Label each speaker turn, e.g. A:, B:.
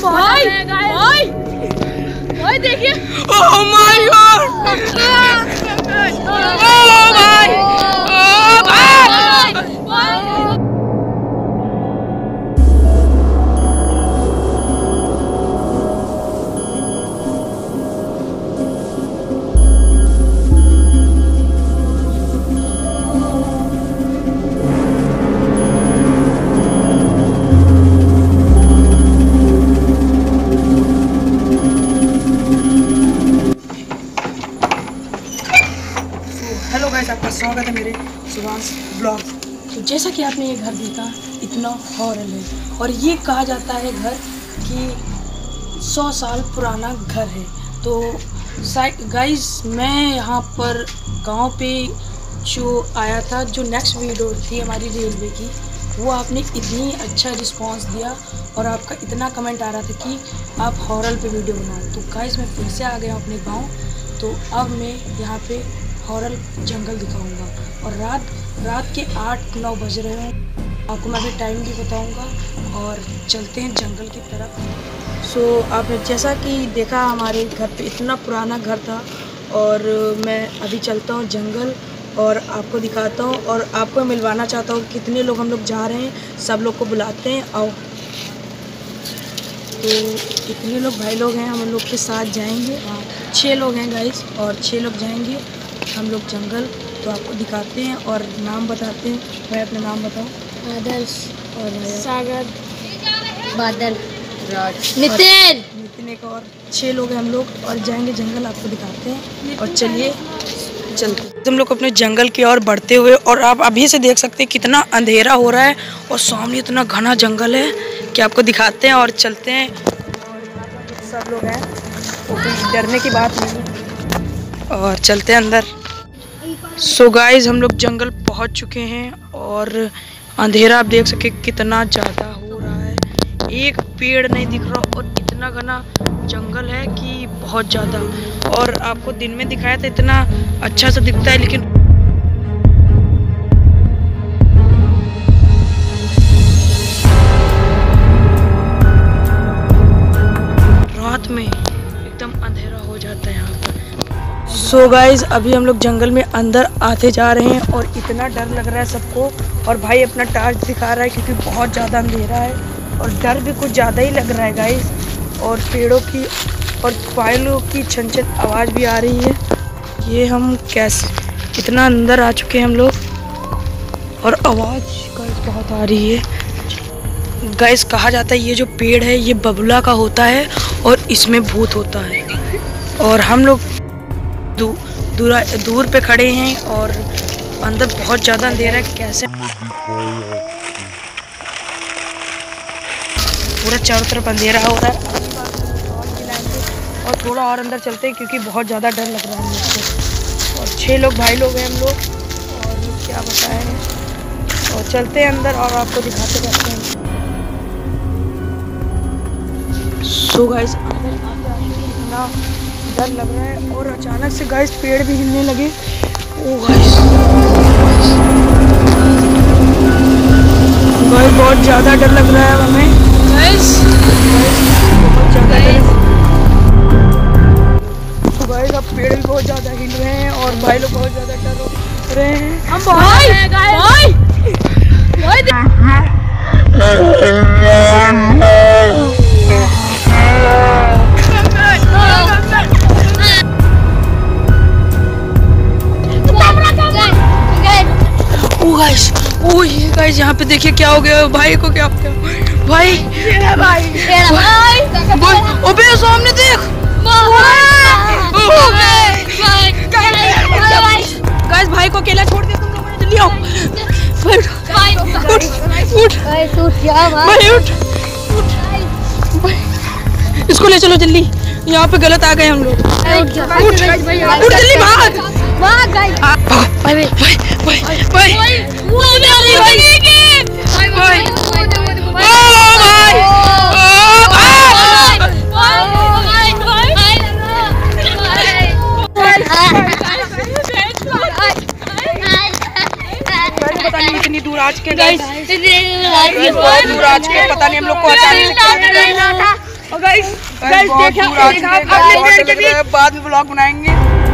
A: भाई भाई भाई देखिए,
B: ओह माय गॉड, ओह भाई, ओह भाई। हेलो गाइस, आपका स्वागत है मेरे सुभाष ब्लॉग। तो जैसा कि आपने ये घर देखा, इतना हॉरर है और ये कहा जाता है घर कि 100 साल पुराना घर है। तो गाइस, मैं यहाँ पर गांव पे जो आया था, जो नेक्स्ट वीडियो थी हमारी रेलवे की, वो आपने इतनी अच्छा रिस्पांस दिया और आपका इतना कमेंट आ रहा था कि आप हॉरर पे वीडियो बनाओ। तो गाइस, मैं फिर से आ गया हूँ अपने गाँव। तो अब मैं यहाँ पे हॉरर जंगल दिखाऊंगा और रात के 8-9 बज रहे हैं। आपको मैं अभी टाइम भी बताऊंगा और चलते हैं जंगल की तरफ। सो आपने जैसा कि देखा, हमारे घर पे इतना पुराना घर था और मैं अभी चलता हूँ जंगल और आपको दिखाता हूँ और आपको मिलवाना चाहता हूँ कितने लोग हम लोग जा रहे हैं। सब लोग को बुलाते हैं, आओ। तो कितने लोग भाई लोग हैं, हम लोग के साथ जाएंगे। 6 लोग हैं गाइस और 6 लोग जाएंगे हम लोग जंगल। तो आपको दिखाते हैं और नाम बताते हैं। भाई अपना नाम बताओ।
A: आदर्श
B: और
A: सागर, बादल, नितिन
B: एक और 6 लोग हैं हम लोग और जाएंगे जंगल, आपको दिखाते हैं। और चलिए चलते हम लोग अपने जंगल की ओर बढ़ते हुए। और आप अभी से देख सकते हैं कितना अंधेरा हो रहा है और सामने इतना घना जंगल है कि आपको दिखाते हैं और चलते हैं। सब लोग हैं तो कुछ डरने की बात नहीं है और चलते हैं अंदर। सो गाइस, हम लोग जंगल पहुंच चुके हैं और अंधेरा आप देख सके कितना ज़्यादा हो रहा है। एक पेड़ नहीं दिख रहा और इतना घना जंगल है कि बहुत ज़्यादा। और आपको दिन में दिखाया था इतना अच्छा सा दिखता है, लेकिन रात में एकदम अंधेरा हो जाता है यहाँ पर। सो गाइज, अभी हम लोग जंगल में अंदर आते जा रहे हैं और इतना डर लग रहा है सबको। और भाई अपना टार्च दिखा रहा है क्योंकि बहुत ज़्यादा अंधेरा है और डर भी कुछ ज़्यादा ही लग रहा है गाइज। और पेड़ों की और पायलों की छन-छन आवाज़ भी आ रही है। ये हम कैसे इतना अंदर आ चुके हैं हम लोग और आवाज़ गाइज बहुत आ रही है। गाइज, कहा जाता है ये जो पेड़ है ये बबूला का होता है और इसमें भूत होता है। और हम लोग दूर पे खड़े हैं और अंदर बहुत ज़्यादा अंधेरा है। कैसे पूरा चारों तरफ अंधेरा हो रहा है। और थोड़ा और अंदर चलते हैं क्योंकि बहुत ज़्यादा डर लग रहा है हम लोग को। और 6 लोग भाई लोग हैं हम लोग और क्या बताएं। और चलते हैं अंदर और आपको दिखाते रहते हैं। सो गाइस, इतना डर लग रहा है और अचानक से गाइस पेड़ भी हिलने लगे। ओ गाइस, बहुत ज़्यादा डर लग रहा है हमें गाइस, बहुत ज़्यादा डर। तो गाइस, अब पेड़ भी बहुत ज़्यादा हिल रहे हैं और भाई लोग बहुत ज़्यादा डर रहे हैं। हम ये गाइस, यहाँ पे देखिए क्या हो गया। भाई को क्या हो गया? भाई अबे सामने देख। गाइस, भाई को अकेला छोड़ दे तुम लोग, जल्दी आओ। उठ, इसको ले चलो जल्दी, यहाँ पे गलत आ गए हम लोग। उठ जल्दी, भाग। पता नहीं इतनी दूर आज के गाइस, बहुत दूर आज के, पता नहीं हम लोग को अचानक से गाइस
C: बहुत दूर आ चुके हैं,
B: अपने पेड़ के
C: बाद में ब्लॉग बनाएंगे।